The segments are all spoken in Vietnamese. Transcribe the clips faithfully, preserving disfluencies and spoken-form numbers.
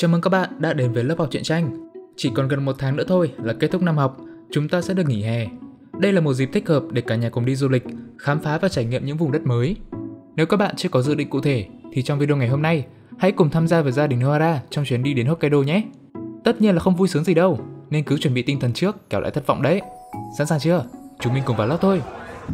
Chào mừng các bạn đã đến với lớp học truyện tranh. Chỉ còn gần một tháng nữa thôi là kết thúc năm học, chúng ta sẽ được nghỉ hè. Đây là một dịp thích hợp để cả nhà cùng đi du lịch, khám phá và trải nghiệm những vùng đất mới. Nếu các bạn chưa có dự định cụ thể, thì trong video ngày hôm nay, hãy cùng tham gia với gia đình Nohara trong chuyến đi đến Hokkaido nhé. Tất nhiên là không vui sướng gì đâu, nên cứ chuẩn bị tinh thần trước, kẻo lại thất vọng đấy. Sẵn sàng chưa? Chúng mình cùng vào lớp thôi.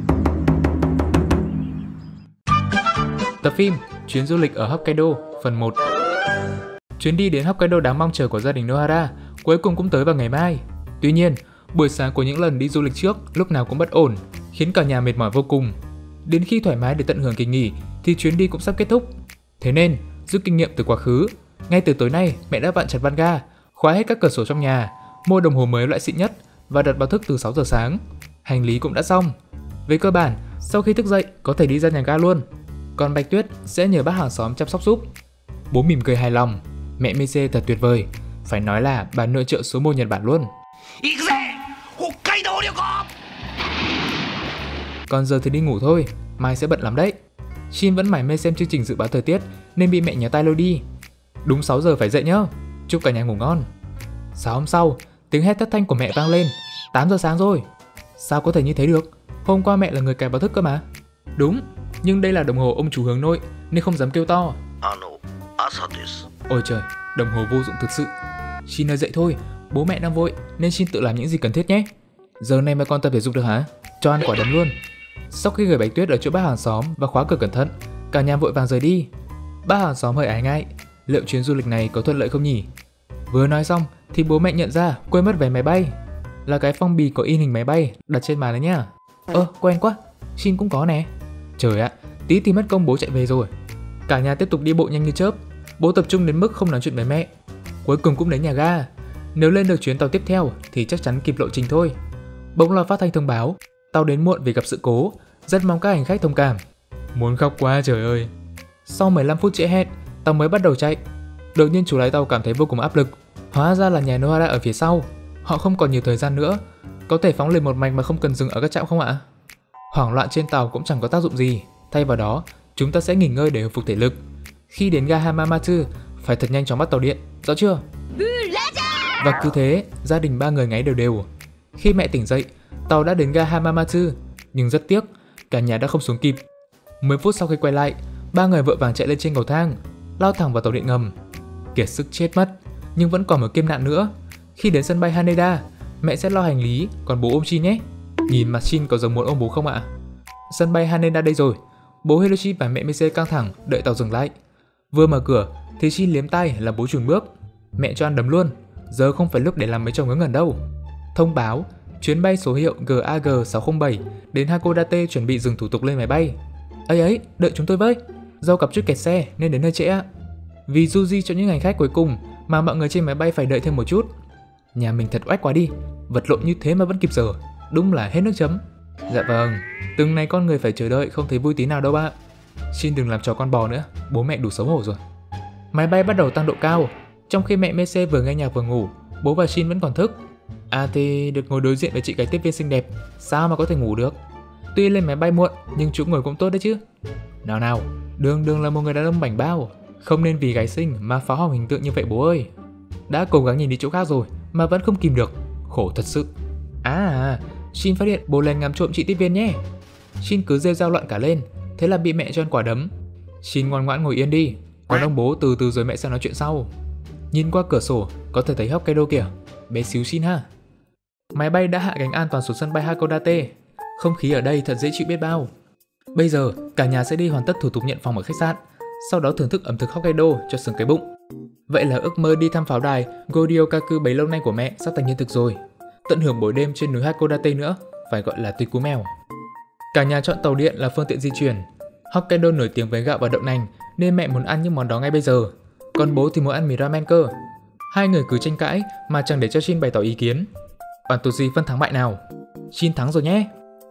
Tập phim Chuyến du lịch ở Hokkaido phần một. Chuyến đi đến Hokkaido đáng mong chờ của gia đình Nohara cuối cùng cũng tới vào ngày mai. Tuy nhiên, buổi sáng của những lần đi du lịch trước lúc nào cũng bất ổn, khiến cả nhà mệt mỏi vô cùng. Đến khi thoải mái để tận hưởng kỳ nghỉ thì chuyến đi cũng sắp kết thúc. Thế nên, rút kinh nghiệm từ quá khứ, ngay từ tối nay mẹ đã vặn chặt van ga, khóa hết các cửa sổ trong nhà, mua đồng hồ mới loại xịn nhất và đặt báo thức từ sáu giờ sáng. Hành lý cũng đã xong. Về cơ bản, sau khi thức dậy có thể đi ra nhà ga luôn. Còn Bạch Tuyết sẽ nhờ bác hàng xóm chăm sóc giúp. Bố mỉm cười hài lòng. Mẹ Mise thật tuyệt vời, phải nói là bà nội trợ số một Nhật Bản luôn. Còn giờ thì đi ngủ thôi, mai sẽ bận lắm đấy. Shin vẫn mải mê xem chương trình dự báo thời tiết nên bị mẹ nhéo tay lôi đi. Đúng sáu giờ phải dậy nhá, chúc cả nhà ngủ ngon. Sáng hôm sau, tiếng hét thất thanh của mẹ vang lên. tám giờ sáng rồi. Sao có thể như thế được? Hôm qua mẹ là người cài báo thức cơ mà. Đúng, nhưng đây là đồng hồ ông chủ hướng nội nên không dám kêu to. Ôi trời, đồng hồ vô dụng thực sự. Shin ơi dậy thôi, bố mẹ đang vội nên Shin tự làm những gì cần thiết nhé. Giờ này mà con tập thể dục được hả? Cho ăn quả đấm luôn. Sau khi gửi Bạch Tuyết ở chỗ bác hàng xóm và khóa cửa cẩn thận, cả nhà vội vàng rời đi. Bác hàng xóm hơi ái ngại, liệu chuyến du lịch này có thuận lợi không nhỉ? Vừa nói xong thì bố mẹ nhận ra quên mất vé máy bay, là cái phong bì có in hình máy bay đặt trên bàn đấy nhá. Ơ, quen quá, Shin cũng có nè. Trời ạ, tí thì mất công bố chạy về rồi. Cả nhà tiếp tục đi bộ nhanh như chớp. Bố tập trung đến mức không nói chuyện với mẹ. Cuối cùng cũng đến nhà ga. Nếu lên được chuyến tàu tiếp theo thì chắc chắn kịp lộ trình thôi. Bỗng loa phát thanh thông báo tàu đến muộn vì gặp sự cố, rất mong các hành khách thông cảm. Muốn khóc quá trời ơi. Sau mười lăm phút trễ hẹn, tàu mới bắt đầu chạy. Đột nhiên chủ lái tàu cảm thấy vô cùng áp lực. Hóa ra là nhà Nohara ở phía sau. Họ không còn nhiều thời gian nữa. Có thể phóng lên một mạch mà không cần dừng ở các trạm không ạ? Hoảng loạn trên tàu cũng chẳng có tác dụng gì. Thay vào đó, chúng ta sẽ nghỉ ngơi để hồi phục thể lực. Khi đến ga Hamamatsu, phải thật nhanh chóng bắt tàu điện, rõ chưa? Và cứ thế, gia đình ba người ngáy đều đều. Khi mẹ tỉnh dậy, tàu đã đến ga Hamamatsu, nhưng rất tiếc, cả nhà đã không xuống kịp. mười phút sau khi quay lại, ba người vội vàng chạy lên trên cầu thang, lao thẳng vào tàu điện ngầm. Kiệt sức chết mất, nhưng vẫn còn một kiêm nạn nữa. Khi đến sân bay Haneda, mẹ sẽ lo hành lý, còn bố ôm Shin nhé. Nhìn mặt Shin có giống muốn ôm bố không ạ? Sân bay Haneda đây rồi. Bố Hiroshi và mẹ Mise căng thẳng đợi tàu dừng lại. Vừa mở cửa thì Shin liếm tay là bố chùn bước. Mẹ cho ăn đấm luôn. Giờ không phải lúc để làm mấy trò ngớ ngẩn đâu. Thông báo chuyến bay số hiệu G A G sáu không bảy đến Hakodate chuẩn bị dừng thủ tục lên máy bay. Ấy ấy, đợi chúng tôi với. Do gặp chút kẹt xe nên đến hơi trễ ạ. Vì Yuji cho những hành khách cuối cùng mà mọi người trên máy bay phải đợi thêm một chút. Nhà mình thật oách quá đi, vật lộn như thế mà vẫn kịp giờ, đúng là hết nước chấm. Dạ vâng, từng này con người phải chờ đợi không thấy vui tí nào đâu ạ. Xin đừng làm trò con bò nữa, bố mẹ đủ xấu hổ rồi. Máy bay bắt đầu tăng độ cao. Trong khi mẹ Mise vừa nghe nhạc vừa ngủ, bố và Shin vẫn còn thức. À thì được ngồi đối diện với chị gái tiếp viên xinh đẹp, sao mà có thể ngủ được. Tuy lên máy bay muộn nhưng chỗ ngồi cũng tốt đấy chứ. Nào nào, đường đường là một người đàn ông bảnh bao, không nên vì gái xinh mà phá hỏng hình tượng như vậy bố ơi. Đã cố gắng nhìn đi chỗ khác rồi mà vẫn không kìm được, khổ thật sự. À, Shin phát hiện bố lén ngắm trộm chị tiếp viên nhé. Shin cứ rêu rao loạn cả lên, thế là bị mẹ cho ăn quả đấm. Shin ngoan ngoãn ngồi yên đi, còn ông bố từ từ rồi mẹ sẽ nói chuyện sau. Nhìn qua cửa sổ có thể thấy Hokkaido kìa, bé xíu Shin ha. Máy bay đã hạ cánh an toàn xuống sân bay Hakodate. Không khí ở đây thật dễ chịu biết bao. Bây giờ cả nhà sẽ đi hoàn tất thủ tục nhận phòng ở khách sạn, sau đó thưởng thức ẩm thực Hokkaido cho sướng cái bụng. Vậy là ước mơ đi thăm pháo đài Godiokaku bấy lâu nay của mẹ sắp thành hiện thực rồi. Tận hưởng buổi đêm trên núi Hakodate nữa, phải gọi là tuyệt cú mèo. Cả nhà chọn tàu điện là phương tiện di chuyển. Hokkaido nổi tiếng với gạo và đậu nành nên mẹ muốn ăn những món đó ngay bây giờ. Còn bố thì muốn ăn mì ramen cơ. Hai người cứ tranh cãi mà chẳng để cho Shin bày tỏ ý kiến. Bản tù gì phân thắng bại nào? Shin thắng rồi nhé.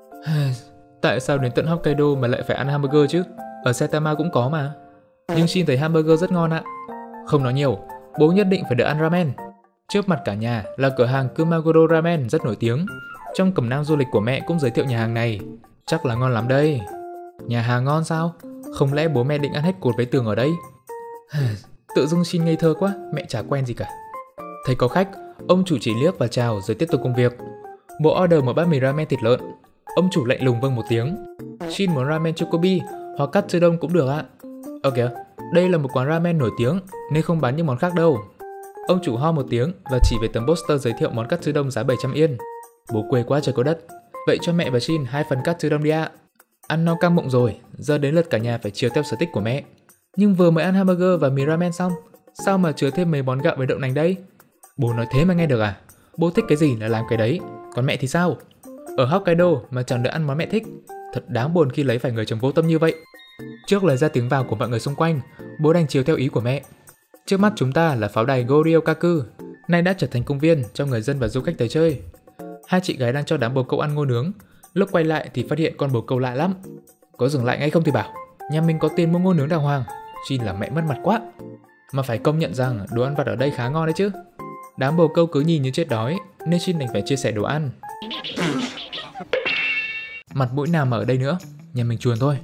Tại sao đến tận Hokkaido mà lại phải ăn hamburger chứ? Ở Saitama cũng có mà. Nhưng Shin thấy hamburger rất ngon ạ. Không nói nhiều, bố nhất định phải được ăn ramen. Trước mặt cả nhà là cửa hàng Kumagoro Ramen rất nổi tiếng. Trong cẩm nang du lịch của mẹ cũng giới thiệu nhà hàng này. Chắc là ngon lắm đây. Nhà hàng ngon sao? Không lẽ bố mẹ định ăn hết cột với tường ở đây? Tự dưng Shin ngây thơ quá, mẹ chả quen gì cả. Thấy có khách, ông chủ chỉ liếc và chào rồi tiếp tục công việc. Bộ order một bát mì ramen thịt lợn. Ông chủ lạnh lùng vâng một tiếng. Shin muốn ramen chocobi hoặc katsudon cũng được ạ. Ơ kìa, đây là một quán ramen nổi tiếng nên không bán những món khác đâu. Ông chủ ho một tiếng và chỉ về tấm poster giới thiệu món katsudon giá bảy trăm yên. Bố quê quá trời có đất. Vậy cho mẹ và Shin hai phần katsudon đi ạ. Ăn no căng bụng rồi, giờ đến lượt cả nhà phải chiều theo sở thích của mẹ. Nhưng vừa mới ăn hamburger và mì ramen xong, sao mà chứa thêm mấy món gạo với đậu nành đây? Bố nói thế mà nghe được à? Bố thích cái gì là làm cái đấy, còn mẹ thì sao? Ở Hokkaido mà chẳng được ăn món mẹ thích, thật đáng buồn khi lấy phải người chồng vô tâm như vậy. Trước lời ra tiếng vào của mọi người xung quanh, bố đành chiều theo ý của mẹ. Trước mắt chúng ta là pháo đài Goryokaku, nay đã trở thành công viên cho người dân và du khách tới chơi. Hai chị gái đang cho đám bồ câu ăn ngô nướng, lúc quay lại thì phát hiện con bồ câu lạ lắm. Có dừng lại ngay không thì bảo, nhà mình có tiền mua ngô nướng đàng hoàng. Shin là mẹ mất mặt quá. Mà phải công nhận rằng đồ ăn vặt ở đây khá ngon đấy chứ. Đám bồ câu cứ nhìn như chết đói nên Shin đành phải chia sẻ đồ ăn. Mặt mũi nào mà ở đây nữa, nhà mình chuồn thôi.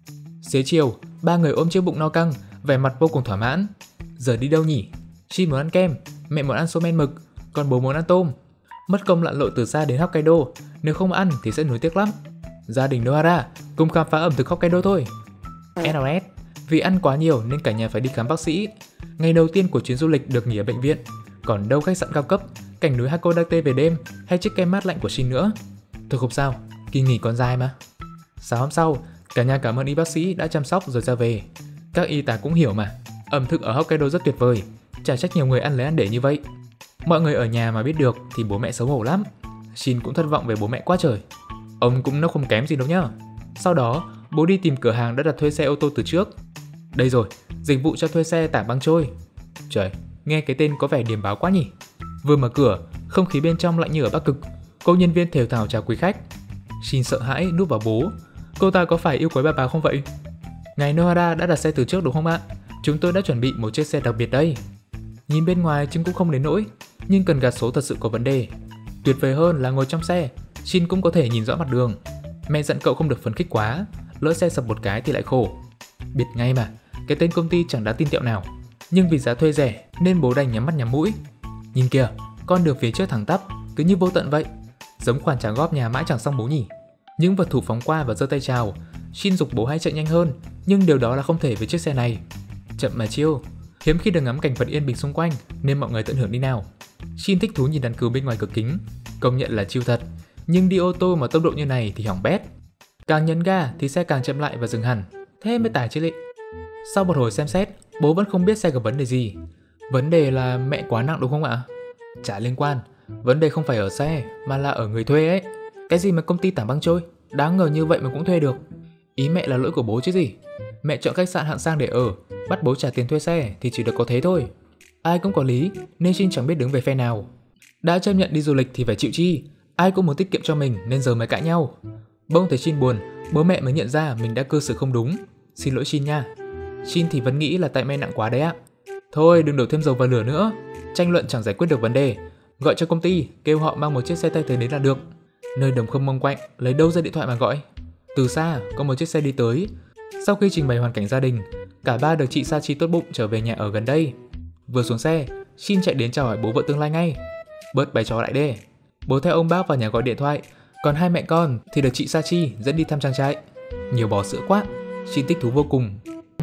Xế chiều, ba người ôm chiếc bụng no căng, vẻ mặt vô cùng thỏa mãn. Giờ đi đâu nhỉ? Shin muốn ăn kem, mẹ muốn ăn xô men mực, còn bố muốn ăn tôm. Mất công lặn lội từ xa đến Hokkaido, nếu không ăn thì sẽ nuối tiếc lắm. Gia đình Nohara cùng khám phá ẩm thực Hokkaido thôi. ét o ét, vì ăn quá nhiều nên cả nhà phải đi khám bác sĩ. Ngày đầu tiên của chuyến du lịch được nghỉ ở bệnh viện, còn đâu khách sạn cao cấp, cảnh núi Hakodate về đêm hay chiếc kem mát lạnh của Shin nữa. Thôi không sao, kỳ nghỉ còn dài mà. Sáng hôm sau, cả nhà cảm ơn y bác sĩ đã chăm sóc rồi ra về. Các y tá cũng hiểu mà, ẩm thực ở Hokkaido rất tuyệt vời, chả trách nhiều người ăn lấy ăn để như vậy. Mọi người ở nhà mà biết được thì bố mẹ xấu hổ lắm. Shin cũng thất vọng về bố mẹ quá trời. Ông cũng nó không kém gì đâu nhá. Sau đó, bố đi tìm cửa hàng đã đặt thuê xe ô tô từ trước. Đây rồi, dịch vụ cho thuê xe tảng băng trôi. Trời, nghe cái tên có vẻ điềm báo quá nhỉ. Vừa mở cửa, không khí bên trong lạnh như ở Bắc Cực. Cô nhân viên thều thào chào quý khách. Shin sợ hãi núp vào bố. Cô ta có phải yêu quái bà bà không vậy? Ngài Nohara đã đặt xe từ trước đúng không ạ? Chúng tôi đã chuẩn bị một chiếc xe đặc biệt đây. Nhìn bên ngoài chứng cũng không đến nỗi, nhưng cần gạt số thật sự có vấn đề. Tuyệt vời hơn là ngồi trong xe, Shin cũng có thể nhìn rõ mặt đường. Mẹ dặn cậu không được phấn khích quá, lỡ xe sập một cái thì lại khổ. Biết ngay mà, cái tên công ty chẳng đáng tin tẹo nào. Nhưng vì giá thuê rẻ nên bố đành nhắm mắt nhắm mũi. Nhìn kìa, con đường phía trước thẳng tắp, cứ như vô tận vậy. Giống khoản trả góp nhà mãi chẳng xong bố nhỉ. Những vật thủ phóng qua và giơ tay chào. Shin giục bố hãy chạy nhanh hơn, nhưng điều đó là không thể với chiếc xe này. Chậm mà chiêu. Hiếm khi được ngắm cảnh vật yên bình xung quanh nên mọi người tận hưởng đi nào. Shin thích thú nhìn đàn cừu bên ngoài cửa kính, công nhận là chill thật. Nhưng đi ô tô mà tốc độ như này thì hỏng bét. Càng nhấn ga thì xe càng chậm lại và dừng hẳn. Thế mới tải chứ lị. Sau một hồi xem xét, bố vẫn không biết xe gặp vấn đề gì. Vấn đề là mẹ quá nặng đúng không ạ? Chả liên quan. Vấn đề không phải ở xe mà là ở người thuê ấy. Cái gì mà công ty tảng băng trôi, đáng ngờ như vậy mà cũng thuê được. Ý mẹ là lỗi của bố chứ gì. Mẹ chọn khách sạn hạng sang để ở, bắt bố trả tiền thuê xe thì chỉ được có thế thôi. Ai cũng có lý nên Shin chẳng biết đứng về phe nào. Đã chấp nhận đi du lịch thì phải chịu chi. Ai cũng muốn tiết kiệm cho mình nên giờ mới cãi nhau. Bỗng thấy Shin buồn, bố mẹ mới nhận ra mình đã cư xử không đúng. Xin lỗi Shin nha. Shin thì vẫn nghĩ là tại mẹ nặng quá đấy ạ. Thôi đừng đổ thêm dầu vào lửa nữa. Tranh luận chẳng giải quyết được vấn đề. Gọi cho công ty, kêu họ mang một chiếc xe thay thế đến là được. Nơi đồng không mông quạnh, lấy đâu ra điện thoại mà gọi. Từ xa có một chiếc xe đi tới. Sau khi trình bày hoàn cảnh gia đình, cả ba được chị Sachi tốt bụng trở về nhà ở gần đây. Vừa xuống xe, Shin chạy đến chào hỏi bố vợ tương lai ngay. Bớt bày trò lại đê. Bố theo ông bác vào nhà gọi điện thoại, còn hai mẹ con thì được chị Sachi dẫn đi thăm trang trại. Nhiều bò sữa quá, Shin thích thú vô cùng.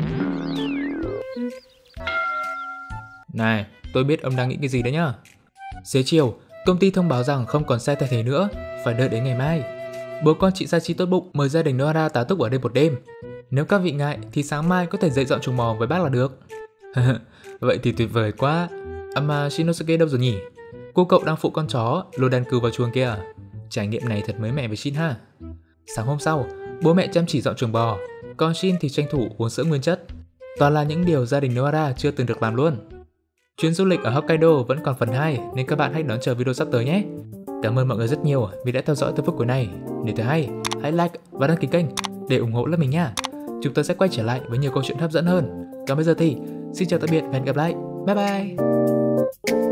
Này, tôi biết ông đang nghĩ cái gì đấy nhá. Xế chiều, công ty thông báo rằng không còn xe thay thế nữa, phải đợi đến ngày mai. Bố con chị Sachi tốt bụng mời gia đình Nohara tá túc ở đây một đêm. Nếu các vị ngại thì sáng mai có thể dậy dọn chuồng bò với bác là được. Vậy thì tuyệt vời quá. À mà Shinosuke đâu rồi nhỉ? Cô cậu đang phụ con chó lôi đàn cừu vào chuồng kia à? Trải nghiệm này thật mới mẻ với Shin ha. Sáng hôm sau, bố mẹ chăm chỉ dọn chuồng bò, còn Shin thì tranh thủ uống sữa nguyên chất. Toàn là những điều gia đình Nohara chưa từng được làm luôn. Chuyến du lịch ở Hokkaido vẫn còn phần hai nên các bạn hãy đón chờ video sắp tới nhé. Cảm ơn mọi người rất nhiều vì đã theo dõi tới phút cuối này. Nếu thấy hay, hãy like và đăng ký kênh để ủng hộ lớp mình nha. Chúng tôi sẽ quay trở lại với nhiều câu chuyện hấp dẫn hơn. Còn bây giờ thì xin chào tạm biệt và hẹn gặp lại. Bye bye.